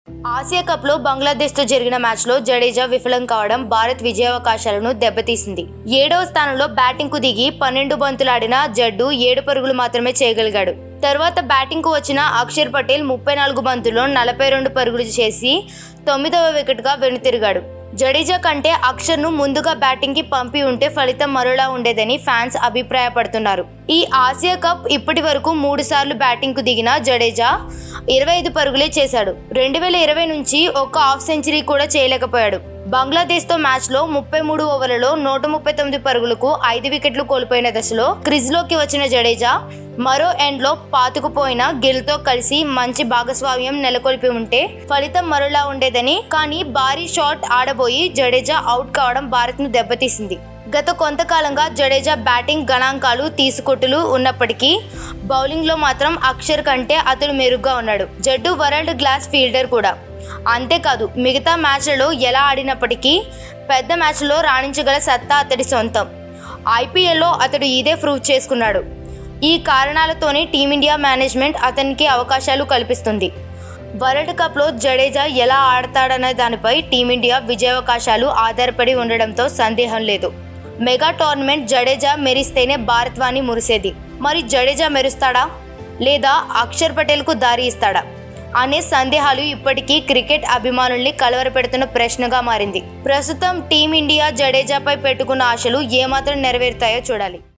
Asia కప్లో బంగ్లాదేశ్తో జరిగిన మ్యాచ్లో జడేజా విఫలం కావడం భారత్ విజయావకాశాలను దెబ్బతీసింది. 7వ స్థానంలో బ్యాటింగ్కు దిగి 12 బంతులు ఆడిన జడ్డు 7 పరుగులు మాత్రమే చేయగలిగాడు. తర్వాత బ్యాటింగ్కు వచ్చిన అక్షర్ పటేల్ 34 బంతుల్లో 42 పరుగులు చేసి 9వ వికెట్గా వెనుతిరిగాడు. జడేజా కంటే అక్షర్ను ముందుగా బ్యాటింగ్కి పంపి ఉంటే ఫలితం మరోలా ఉండేదని ఫ్యాన్స్ అభిప్రాయపడుతున్నారు. ఈ ఆసియా కప్ ఇప్పటి వరకు 3 సార్లు బ్యాటింగ్కు దిగిన జడేజా 25 పరుగులే చేశాడు. 2020 నుంచి ఒక్క హాఫ్ సెంచరీ కూడా చేయలేకపోయాడు. బంగ్లాదేశ్తో మ్యాచ్లో 33 ఓవర్లలో 139 పరుగులకు 5 వికెట్లు కోల్పోయిన దశలో క్రీజ్లోకి వచ్చిన జడేజా మరో ఎండ్లో పాతుకుపోయిన గిల్తో కలిసి మంచి భాగస్వామ్యం నెలకొల్పి ఉంటే ఫలితం మరోలా ఉండేదని, కానీ భారీ షాట్ ఆడబోయి జడేజా అవుట్ కావడం భారత్ను దెబ్బతీసింది. గత కొంతకాలంగా జడేజా బ్యాటింగ్ గణాంకాలు తీసుకొట్టులు ఉన్నప్పటికీ బౌలింగ్లో మాత్రం అక్షర్ కంటే అతడు మెరుగ్గా ఉన్నాడు. జడ్డు వరల్డ్ క్లాస్ ఫీల్డర్ కూడా. అంతేకాదు, మిగతా మ్యాచ్లలో ఎలా ఆడినప్పటికీ పెద్ద మ్యాచ్లో రాణించగల సత్తా అతడి సొంతం. ఐపీఎల్లో అతడు ఇదే ప్రూవ్ చేసుకున్నాడు. ఈ కారణాలతోనే టీమిండియా మేనేజ్మెంట్ అతనికి అవకాశాలు కల్పిస్తుంది. వరల్డ్ కప్లో జడేజా ఎలా ఆడతాడనే దానిపై టీమిండియా విజయావకాశాలు ఆధారపడి ఉండడంతో సందేహం లేదు. మెగా టోర్నమెంట్ జడేజా మెరిస్తేనే భారత్ వాణి మురిసేది. మరి జడేజా మెరుస్తాడా లేదా అక్షర్ పటేల్కు దారి ఇస్తాడా అనే సందేహాలు ఇప్పటికీ క్రికెట్ అభిమానుల్ని కలవరపెడుతున్న ప్రశ్నగా మారింది. ప్రస్తుతం టీమిండియా జడేజాపై పెట్టుకున్న ఆశలు ఏమాత్రం నెరవేరుతాయో చూడాలి.